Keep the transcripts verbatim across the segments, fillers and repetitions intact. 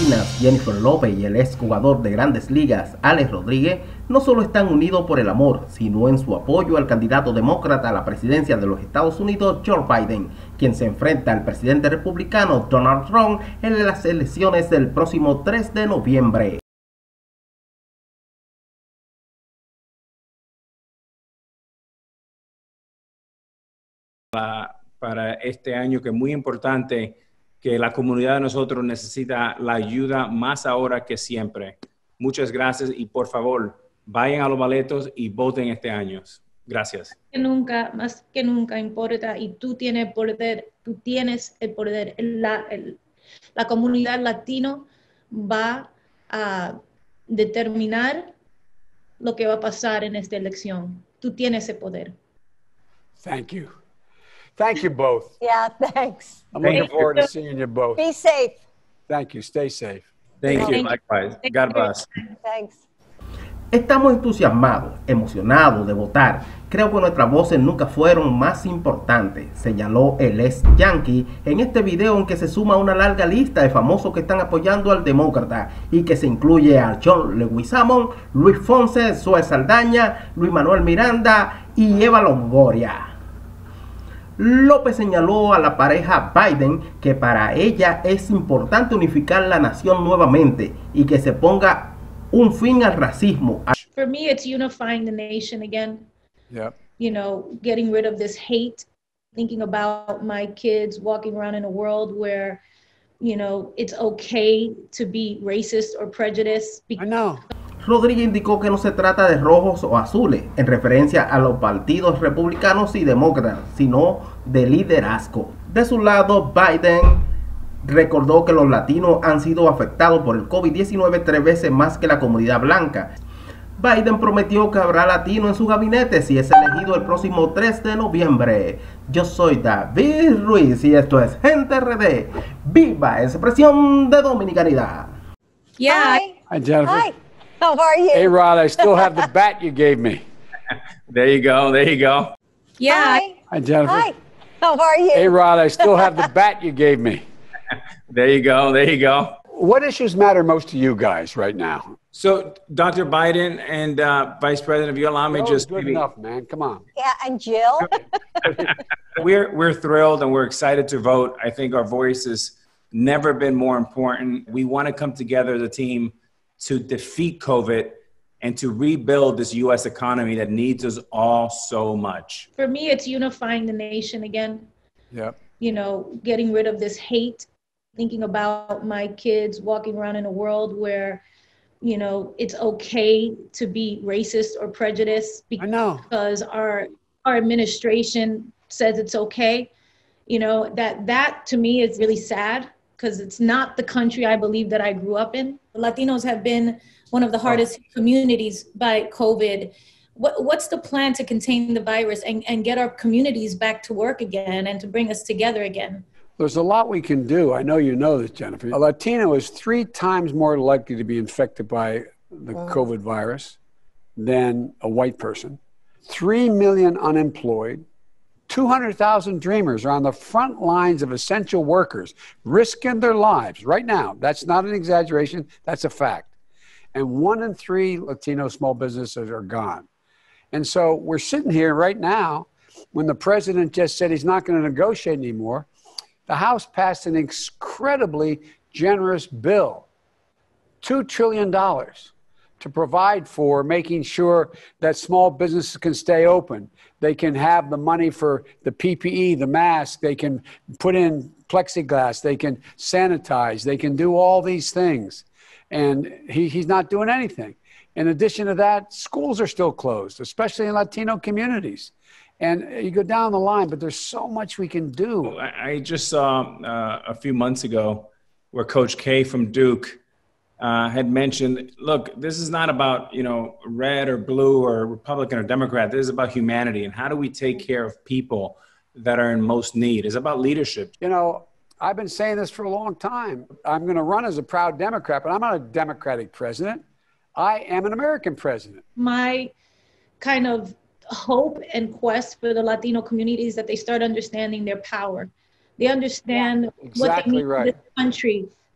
latinas Jennifer López y el exjugador de Grandes Ligas Alex Rodríguez no solo están unidos por el amor, sino en su apoyo al candidato demócrata a la presidencia de los Estados Unidos, Joe Biden, quien se enfrenta al presidente republicano Donald Trump en las elecciones del próximo tres de noviembre. Para, para este año, que es muy importante, que la comunidad de nosotros necesita la ayuda más ahora que siempre. Muchas gracias y por favor, vayan a los boletos y voten este año. Gracias. Que nunca, más que nunca importa, y tú tienes poder, tú tienes el poder. La, el, la comunidad latino va a determinar lo que va a pasar en esta elección. Tú tienes ese poder. Thank you. Thank you both. Yeah, thanks. I'm Thank looking you. forward to seeing you both. Be safe. Thank you. Stay safe. Thank you. Thank Likewise. you. God bless. Thanks. Estamos entusiasmados, emocionados de votar. Creo que nuestras voces nunca fueron más importantes, señaló el ex Yankee en este video, en que se suma una larga lista de famosos que están apoyando al demócrata y que se incluye a John Leguizamo, Luis Fonsi, Zoe Saldaña, Luis Manuel Miranda y Eva Longoria. López señaló a la pareja Biden que para ella es importante unificar la nación nuevamente y que se ponga un fin al racismo. For me, it's unifying the nation again. Yep. You know, getting rid of this hate, thinking about my kids walking around in a world where, you know, it's okay to be racist or prejudiced. I know. Rodríguez indicó que no se trata de rojos o azules, en referencia a los partidos republicanos y demócratas, sino de liderazgo. De su lado, Biden recordó que los latinos han sido afectados por el COVID diecinueve tres veces más que la comunidad blanca. Biden prometió que habrá latino en su gabinete si es elegido el próximo tres de noviembre. Yo soy David Ruiz y esto es Gente R D. ¡Viva expresión de dominicanidad! Yeah. Hi. Hi, Jennifer. Hi. How are you? Hey, Rod, I still have the bat you gave me. There you go. There you go. Yeah. Hi. Hi, Jennifer. Hi. How are you? Hey, Rod, I still have the bat you gave me. There you go. There you go. What issues matter most to you guys right now? So, Doctor Biden and uh, Vice President, if you allow me, Oh, just good maybe, enough, man. Come on. Yeah, and Jill. we're we're thrilled and we're excited to vote. I think our voice has never been more important. We want to come together as a team to defeat COVID and to rebuild this U S economy that needs us all so much. For me, it's unifying the nation again. Yep. You know, getting rid of this hate, thinking about my kids walking around in a world where, you know, it's okay to be racist or prejudiced I know. because our our administration says it's okay. You know, that that to me is really sad, because it's not the country I believe that I grew up in. Latinos have been one of the hardest oh. communities by COVID. What, what's the plan to contain the virus and, and get our communities back to work again and to bring us together again? There's a lot we can do. I know you know this, Jennifer. A Latino is three times more likely to be infected by the oh. COVID virus than a white person. Three million unemployed. two hundred thousand dreamers are on the front lines of essential workers, risking their lives right now. That's not an exaggeration. That's a fact. And one in three Latino small businesses are gone. And so we're sitting here right now when the president just said he's not going to negotiate anymore. The House passed an incredibly generous bill, two trillion dollars, to provide for making sure that small businesses can stay open. They can have the money for the P P E, the mask. They can put in plexiglass. They can sanitize. They can do all these things. And he, he's not doing anything. In addition to that, schools are still closed, especially in Latino communities. And you go down the line, but there's so much we can do. I just saw uh, a few months ago where Coach K from Duke uh, had mentioned, look, this is not about, you know, red or blue or Republican or Democrat. This is about humanity. And how do we take care of people that are in most need? It's about leadership. You know, I've been saying this for a long time. I'm going to run as a proud Democrat, but I'm not a Democratic president. I am an American president. My kind of hope and quest for the Latino community is that they start understanding their power. They understand yeah, exactly what they need right. in this country,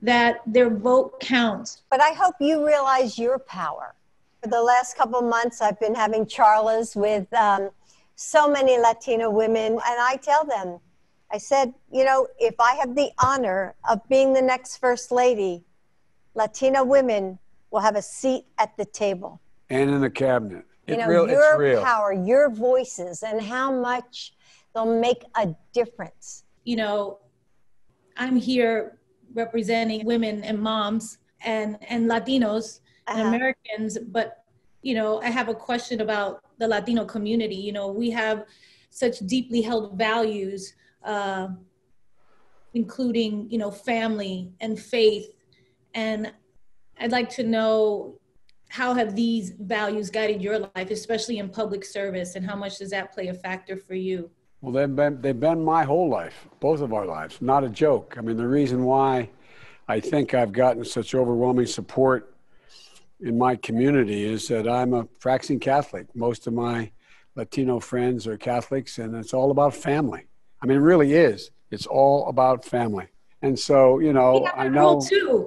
that their vote counts. But I hope you realize your power. For the last couple of months, I've been having charlas with um, so many Latino women, and I tell them, I said, you know, if I have the honor of being the next First Lady, Latina women will have a seat at the table. And in the cabinet. You It know, real, your it's real. power, your voices, and how much they'll make a difference. You know, I'm here representing women and moms and, and Latinos and Uh-huh. Americans, but, you know, I have a question about the Latino community. You know, we have such deeply held values, uh, including, you know, family and faith. And I'd like to know, how have these values guided your life, especially in public service, and how much does that play a factor for you? Well, they've been, they've been my whole life, both of our lives, not a joke. I mean, the reason why I think I've gotten such overwhelming support in my community is that I'm a practicing Catholic. Most of my Latino friends are Catholics, and it's all about family. I mean, it really is. It's all about family. And so, you know, I know, too.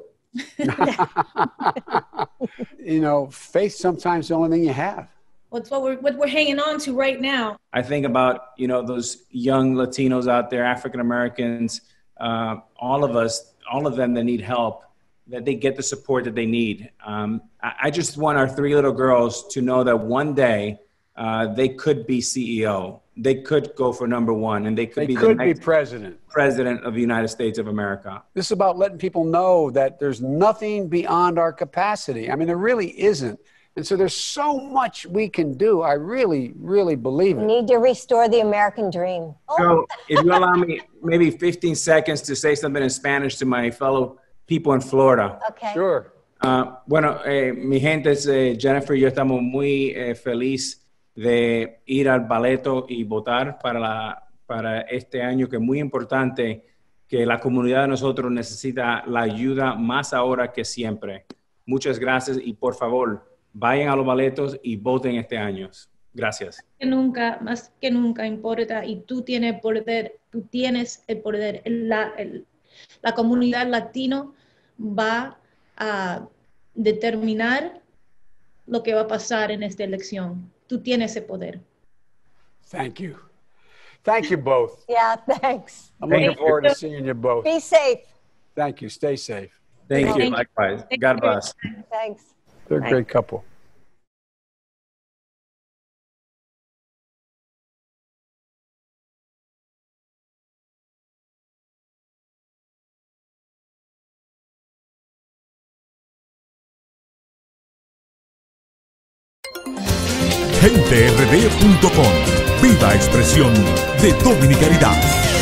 you know, faith sometimes the only thing you have. What's what we're what we're hanging on to right now. I think about, you know, those young Latinos out there, African Americans, uh, all of us, all of them that need help, that they get the support that they need. Um, I, I just want our three little girls to know that one day uh, they could be C E O. They could go for number one, and they could They be could the be next president. president of the United States of America. This is about letting people know that there's nothing beyond our capacity. I mean, there really isn't. And so there's so much we can do. I really, really believe We it. need to restore the American dream. So if you allow me maybe fifteen seconds to say something in Spanish to my fellow people in Florida. Okay. Sure. Uh, bueno, eh, mi gente, eh, Jennifer y yo estamos muy eh, feliz de ir al Baleto y votar para, la, para este año, que es muy importante, que la comunidad de nosotros necesita la ayuda más ahora que siempre. Muchas gracias y por favor, vayan a los Baletos y voten este año. Gracias. Que nunca, más que nunca importa, y tú tienes poder, tú tienes el poder. La, el, la comunidad latino va a determinar lo que va a pasar en esta elección. Tú tienes ese poder. Thank you. Thank you both. Yeah, thanks. I'm Thank looking you. forward to seeing you both. Be safe. Thank you. Stay safe. Thank Thank you. you. Likewise. Thank God you. bless. Thanks. They're a Bye. great couple. gente r d punto com. Viva expresión de dominicanidad.